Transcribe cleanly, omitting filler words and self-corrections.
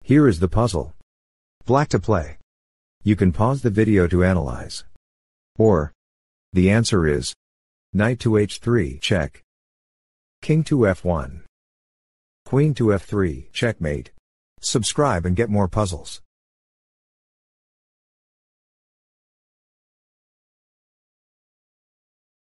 Here is the puzzle. Black to play. You can pause the video to analyze. Or, the answer is knight to h3 check, king to f1, queen to f3 checkmate. Subscribe and get more puzzles.